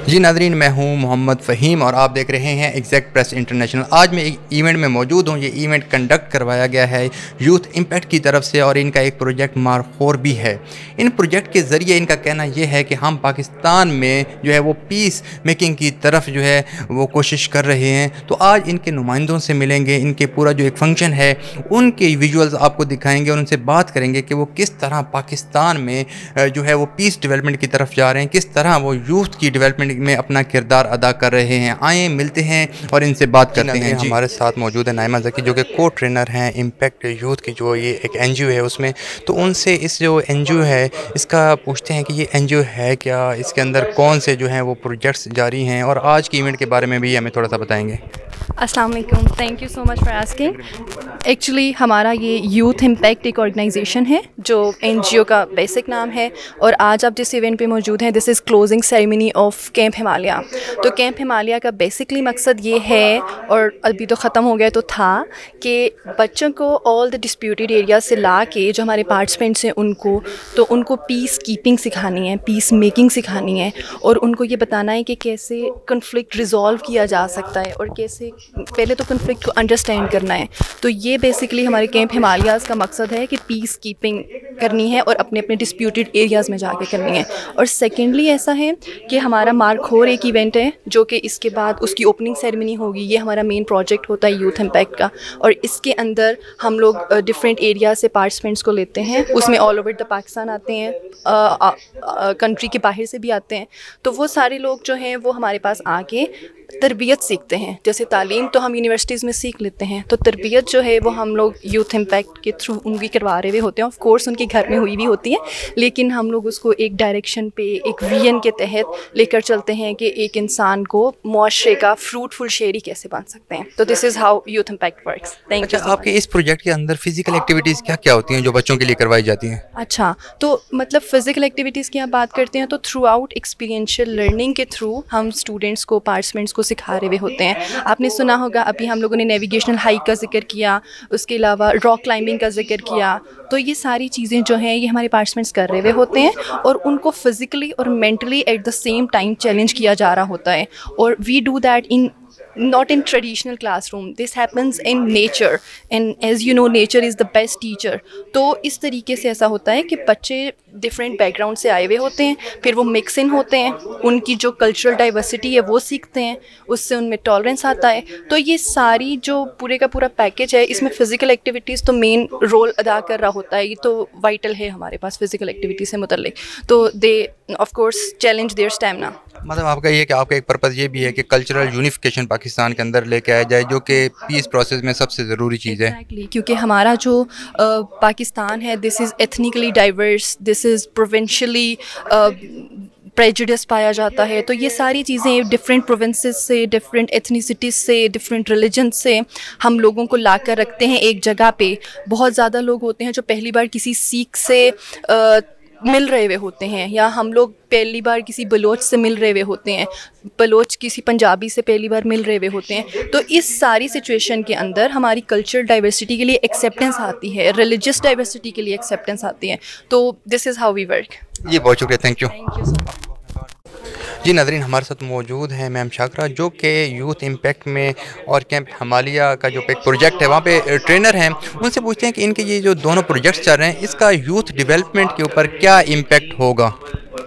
जी नाज़रीन, मैं हूं मोहम्मद फ़हीम और आप देख रहे हैं एग्जैक्ट प्रेस इंटरनेशनल। आज मैं एक इवेंट में मौजूद हूं। ये इवेंट कंडक्ट करवाया गया है यूथ इम्पैक्ट की तरफ से और इनका एक प्रोजेक्ट मार्क4 भी है। इन प्रोजेक्ट के ज़रिए इनका कहना यह है कि हम पाकिस्तान में जो है वो पीस मेकिंग की तरफ जो है वो कोशिश कर रहे हैं। तो आज इनके नुमाइंदों से मिलेंगे, इनके पूरा जो एक फंक्शन है उनके विजुअल्स आपको दिखाएँगे और उनसे बात करेंगे कि वो किस तरह पाकिस्तान में जो है वो पीस डेवलपमेंट की तरफ जा रहे हैं, किस तरह वो यूथ की डेवलपमेंट में अपना किरदार अदा कर रहे हैं। आए मिलते हैं और इनसे बात करते हैं। हमारे साथ मौजूद है नाइमा ज़की जो कि को ट्रेनर हैं इम्पैक्ट यूथ की जो ये एक एनजीओ है उसमें। तो उनसे इस जो एनजीओ है इसका पूछते हैं कि ये एनजीओ है क्या, इसके अंदर कौन से जो हैं वो प्रोजेक्ट्स जारी हैं और आज की इवेंट के बारे में भी हमें थोड़ा सा बताएंगे। अस्सलाम वालेकुम, thank you so much for asking. Actually हमारा ये यूथ इम्पैक्ट एक ऑर्गेनाइजेशन है जो एनजीओ का बेसिक नाम है और आज आप जिस इवेंट पे मौजूद हैं this is closing ceremony of camp Himalaya. तो कैंप हिमालय का बेसिकली मकसद ये है, और अभी तो ख़त्म हो गया तो था, कि बच्चों को ऑल द डिस्प्यूटेड एरिया से ला के जो हमारे पार्टिसिपेंट्स हैं उनको पीस कीपिंग सिखानी है, पीस मेकिंग सिखानी है और उनको ये बताना है कि कैसे कन्फ्लिक्ट रिजॉल्व किया जा सकता है और कैसे पहले तो कन्फ्लिक्ट को अंडरस्टैंड करना है। तो ये बेसिकली हमारे कैंप हिमालयाज़ का मकसद है कि पीस कीपिंग करनी है और अपने अपने डिस्प्यूटेड एरियाज़ में जाके करनी है। और सेकेंडली ऐसा है कि हमारा मार्क4 एक इवेंट है जो कि इसके बाद उसकी ओपनिंग सेरेमनी होगी। ये हमारा मेन प्रोजेक्ट होता है यूथ इम्पैक्ट का और इसके अंदर हम लोग डिफरेंट एरिया से पार्टिसिपेंट्स को लेते हैं। उसमें ऑल ओवर द पाकिस्तान आते हैं, कंट्री के बाहर से भी आते हैं। तो वो सारे लोग जो हैं वो हमारे पास आके तरबियत सीखते हैं। जैसे तालीम तो हम यूनिवर्सिटीज़ में सीख लेते हैं, तो तरबियत जो है वो हम लोग यूथ इम्पैक्ट के थ्रू उनकी करवा रहे हुए होते हैं। ऑफ कोर्स उनके घर में हुई भी होती है, लेकिन हम लोग उसको एक डायरेक्शन पे, एक विजन के तहत लेकर चलते हैं कि एक इंसान को मुआशरे का फ्रूटफुल शेरी कैसे बन सकते हैं। तो this is how youth impact works. Thank you. आपके इस प्रोजेक्ट के अंदर फिजिकल एक्टिविटीज़ क्या क्या होती हैं जो बच्चों के लिए करवाई जाती हैं? अच्छा, तो मतलब फ़िज़िकल एक्टिविटीज़ की आप बात करते हैं तो थ्रू आउट एक्सपीरियंशियल लर्निंग के थ्रू हम स्टूडेंट्स को, पार्टिसिपेंट्स को सिखा रहे हुए होते हैं। आपने सुना होगा अभी हम लोगों ने नेविगेशनल हाइक का जिक्र किया, उसके अलावा रॉक क्लाइंबिंग का जिक्र किया। तो ये सारी चीज़ें जो हैं ये हमारे पार्टिसिपेंट्स कर रहे हुए होते हैं और उनको फिज़िकली और mentally at the same time challenge किया जा रहा होता है। और we do that in not in traditional classroom, this happens in nature and as you know nature is the best teacher। तो इस तरीके से ऐसा होता है कि बच्चे डिफरेंट बैकग्राउंड से आए हुए होते हैं, फिर वो मिक्स इन होते हैं, उनकी जो कल्चरल डाइवर्सिटी है वो सीखते हैं, उससे उनमें टॉलरेंस आता है। तो ये सारी जो पूरे का पूरा पैकेज है इसमें फ़िज़िकल एक्टिविटीज़ तो मेन रोल अदा कर रहा होता है। ये तो वाइटल है हमारे पास फ़िज़िकल एक्टिविटी से मुतल्लिक। तो they of course challenge their stamina. मतलब आपका ये कि आपका एक पर्पज़ ये भी है कि कल्चरल यूनिफिकेशन पाकिस्तान के अंदर लेके आया जाए, जो कि पीस प्रोसेस में सबसे ज़रूरी चीज़ है। Exactly, क्योंकि हमारा जो पाकिस्तान है this is ethnically diverse, this is provincially prejudice पाया जाता है। तो ये सारी चीज़ें डिफरेंट प्रोविंसेस से, डिफरेंट एथनिसिटीज़ से, डिफरेंट रिलीजन से हम लोगों को ला कर रखते हैं एक जगह पे। बहुत ज़्यादा लोग होते हैं जो पहली बार किसी सिख से मिल रहे हुए होते हैं, या हम लोग पहली बार किसी बलोच से मिल रहे हुए होते हैं, बलोच किसी पंजाबी से पहली बार मिल रहे हुए होते हैं। तो इस सारी सिचुएशन के अंदर हमारी कल्चरल डाइवर्सिटी के लिए एक्सेप्टेंस आती है, रिलीजियस डाइवर्सिटी के लिए एक्सेप्टेंस आती है। तो this is how we work. ये बहुत शुक्रिया, thank you. Thank you so much. जी नाज़रीन, हमारे साथ मौजूद हैं मैम शाकरा जो कि यूथ इम्पैक्ट में और कैंप हिमालय का जो एक प्रोजेक्ट है वहाँ पे ट्रेनर हैं। उनसे पूछते हैं कि इनके ये जो दोनों प्रोजेक्ट्स चल रहे हैं इसका यूथ डेवलपमेंट के ऊपर क्या इम्पैक्ट होगा।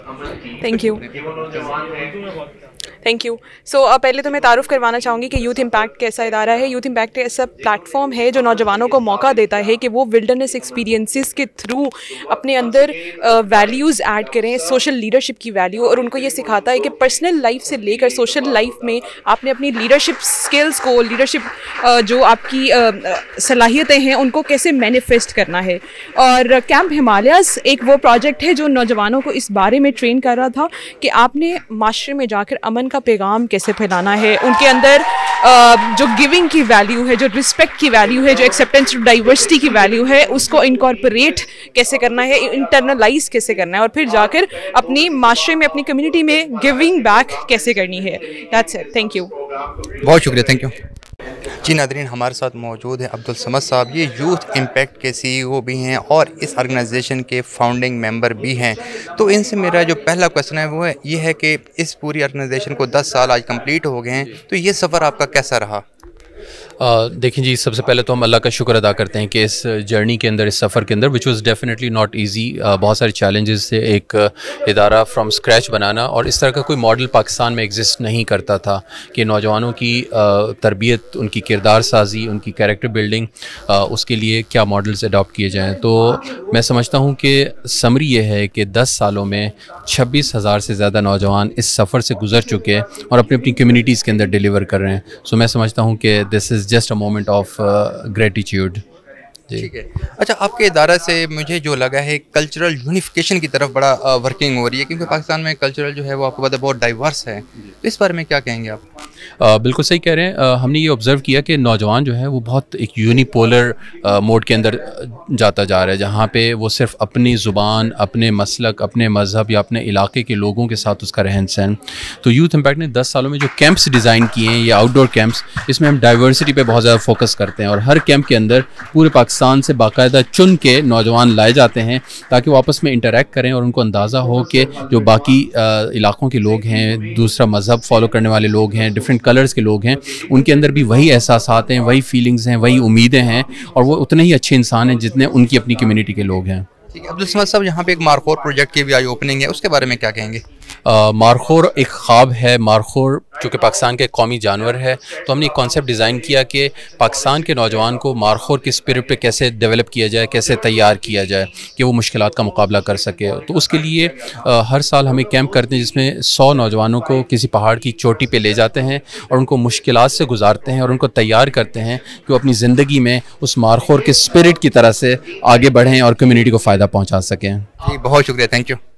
Thank you. सो पहले तो मैं तारुफ़ करवाना चाहूँगी कि यूथ इम्पैक्ट कैसा इदारा है। यूथ इम्पैक्ट ऐसा प्लेटफॉर्म है जो नौजवानों को मौका देता है कि वो विल्डरनेस एक्सपीरियंसेस के थ्रू अपने अंदर वैल्यूज़ ऐड करें, सोशल लीडरशिप की वैल्यू, और उनको ये सिखाता है कि पर्सनल लाइफ से लेकर सोशल लाइफ में आपने अपनी लीडरशिप स्किल्स को, लीडरशिप जो आपकी सलाहियतें हैं उनको कैसे मैनिफेस्ट करना है। और कैंप हिमालयाज़ एक वो प्रोजेक्ट है जो नौजवानों को इस बारे में ट्रेन कर रहा था कि आपने माशरे में जाकर अमन का पैगाम कैसे फैलाना है, उनके अंदर जो गिविंग की वैल्यू है, जो रिस्पेक्ट की वैल्यू है, जो एक्सेप्टेंस टू डाइवर्सिटी की वैल्यू है, उसको इनकॉर्पोरेट कैसे करना है, इंटरनलाइज कैसे करना है, और फिर जाकर अपनी माशरे में, अपनी कम्युनिटी में गिविंग बैक कैसे करनी है। That's it, thank you. बहुत शुक्रिया, थैंक यू। जी नादरीन, हमारे साथ मौजूद है अब्दुल समद साहब। ये यूथ इम्पैक्ट के CEO भी हैं और इस ऑर्गेनाइजेशन के फाउंडिंग मेंबर भी हैं। तो इनसे मेरा जो पहला क्वेश्चन है वो है ये है कि इस पूरी ऑर्गेनाइजेशन को 10 साल आज कंप्लीट हो गए हैं, तो ये सफ़र आपका कैसा रहा? देखिए जी, सबसे पहले तो हम अल्लाह का शुक्र अदा करते हैं कि इस जर्नी के अंदर, इस सफ़र के अंदर, which was definitely not easy, बहुत सारे चैलेंजेस थे। एक इदारा फ्रॉम स्क्रैच बनाना, और इस तरह का कोई मॉडल पाकिस्तान में एग्जिस्ट नहीं करता था कि नौजवानों की तरबियत, उनकी किरदार साजी, उनकी कैरेक्टर बिल्डिंग, उसके लिए क्या मॉडल्स अडॉप्ट किए जाएँ। तो मैं समझता हूँ कि समरी ये है कि 10 सालों में 26,000 से ज़्यादा नौजवान इस सफ़र से गुजर चुके हैं और अपनी अपनी कम्यूनिटीज़ के अंदर डिलीवर कर रहे हैं। सो मैं समझता हूँ कि this is just a moment of gratitude. ठीक है। अच्छा, आपके इदारा से मुझे जो लगा है कल्चरल यूनिफिकेशन की तरफ बड़ा वर्किंग हो रही है, क्योंकि पाकिस्तान में कल्चरल जो है वो आपको पता है बहुत डाइवर्स है। तो इस बारे में क्या कहेंगे आप? बिल्कुल सही कह रहे हैं। हमने ये ऑब्ज़र्व किया कि नौजवान जो है वो बहुत एक यूनिपोलर मोड के अंदर जाता जा रहा है, जहाँ पे वो सिर्फ अपनी ज़ुबान, अपने मसलक, अपने मज़हब या अपने इलाके के लोगों के साथ उसका रहन सहन। तो यूथ इम्पैक्ट ने 10 सालों में जो कैंप्स डिज़ाइन किए हैं, ये आउटडोर कैंप्स, इसमें हम डाइवर्सिटी पे बहुत ज़्यादा फोकस करते हैं और हर कैंप के अंदर पूरे पाकिस्तान से बाकायदा चुन के नौजवान लाए जाते हैं ताकि वो आपस में इंटरेक्ट करें और उनको अंदाज़ा हो कि जो बाकी इलाकों के लोग हैं, दूसरा मज़हब फॉलो करने वाले लोग हैं, डिफरेंट कलर्स के लोग हैं, उनके अंदर भी वही एहसासात हैं, वही फीलिंग्स हैं, वही उम्मीदें हैं, और वो उतने ही अच्छे इंसान हैं जितने उनकी अपनी कम्युनिटी के लोग हैं। ठीक है अब्दुल समद साहब, यहाँ पे एक मारखोर प्रोजेक्ट की भी आज ओपनिंग है, उसके बारे में क्या कहेंगे? मारखोर एक ख्वाब है। मारखोर चूँकि पाकिस्तान के कौमी जानवर है, तो हमने एक कॉन्सेप्ट डिज़ाइन किया कि पाकिस्तान के नौजवान को मारखोर की स्पिरिट पे कैसे डेवलप किया जाए, कैसे तैयार किया जाए कि वो मुश्किलात का मुकाबला कर सके। तो उसके लिए हर साल हम एक कैंप करते हैं जिसमें 100 नौजवानों को किसी पहाड़ की चोटी पे ले जाते हैं और उनको मुश्किलात से गुजारते हैं और उनको तैयार करते हैं कि वो अपनी ज़िंदगी में उस मारखोर के स्पिरिट की तरह से आगे बढ़ें और कम्युनिटी को फ़ायदा पहुँचा सकें। जी बहुत शुक्रिया, थैंक यू।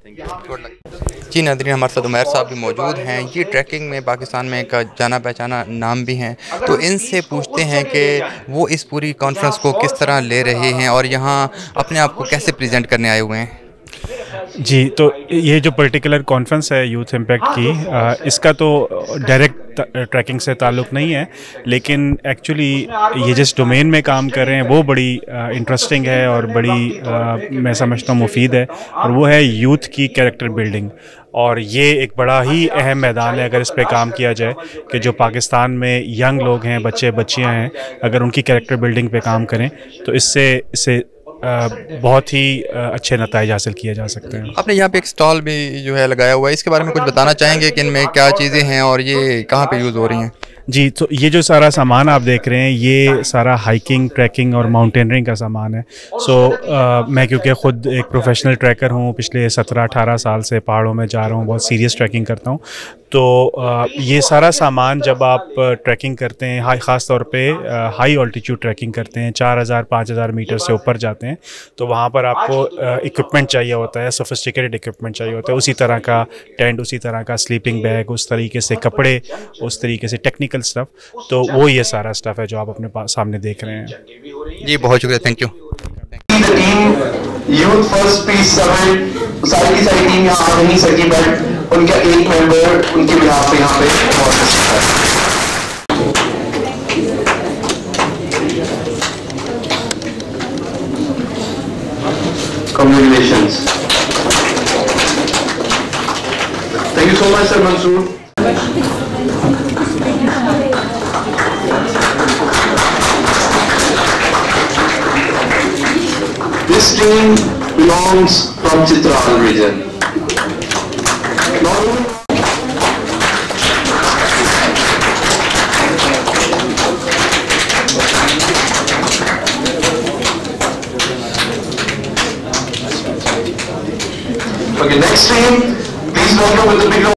जी नादरीन, हमारे साथ उमैर साहब भी मौजूद हैं। ये ट्रैकिंग में पाकिस्तान में एक जाना पहचाना नाम भी हैं, तो इनसे पूछते हैं कि वो इस पूरी कॉन्फ्रेंस को किस तरह ले रहे हैं और यहाँ अपने आप को कैसे प्रेजेंट करने आए हुए हैं। जी, तो ये जो पर्टिकुलर कॉन्फ्रेंस है यूथ इम्पैक्ट की, इसका तो डायरेक्ट ट्रैकिंग से ताल्लुक़ नहीं है, लेकिन एक्चुअली ये जिस डोमेन में काम कर रहे हैं वो बड़ी इंटरेस्टिंग है और बड़ी मैं समझता हूँ मुफीद है, और वो है यूथ की कैरेक्टर बिल्डिंग। और ये एक बड़ा ही अहम मैदान है अगर इस पे काम किया जाए कि जो पाकिस्तान में यंग लोग हैं, बच्चे बच्चियाँ हैं, अगर उनकी कैरेक्टर बिल्डिंग पे काम करें तो इससे बहुत ही अच्छे नताइज हासिल किए जा सकते हैं। आपने यहाँ पे एक स्टॉल भी जो है लगाया हुआ है, इसके बारे में कुछ बताना चाहेंगे कि इनमें क्या चीज़ें हैं और ये कहाँ पे यूज़ हो रही हैं? जी, तो ये जो सारा सामान आप देख रहे हैं ये सारा हाइकिंग, ट्रैकिंग और माउंटेनरिंग का सामान है। मैं क्योंकि ख़ुद एक प्रोफेशनल ट्रैकर हूँ, पिछले 17-18 साल से पहाड़ों में जा रहा हूँ, बहुत सीरियस ट्रैकिंग करता हूँ। तो ये सारा सामान जब आप ट्रैकिंग करते हैं, ख़ास तौर पे हाई ऑल्टीट्यूड ट्रैकिंग करते हैं, 4000-5000 मीटर से ऊपर जाते हैं, तो वहाँ पर आपको इक्विपमेंट चाहिए होता है, सोफिस्टिकेटेड इक्विपमेंट चाहिए होता है, उसी तरह का टेंट, उसी तरह का स्लीपिंग बैग, उस तरीके से कपड़े, उस तरीके से टेक्निकल स्टफ़। तो वो ये सारा स्टफ़ है जो आप अपने सामने देख रहे हैं। जी बहुत शुक्रिया, thank you. Youth first peace summit, सारी की सारी टीम यहाँ आ नहीं सकी, बट उनका एक मेंबर उनके बिहाफ पे यहाँ पे congratulations. Thank you so much sir Mansoor. This team belongs from Chitral region. Okay, next team, please welcome with the big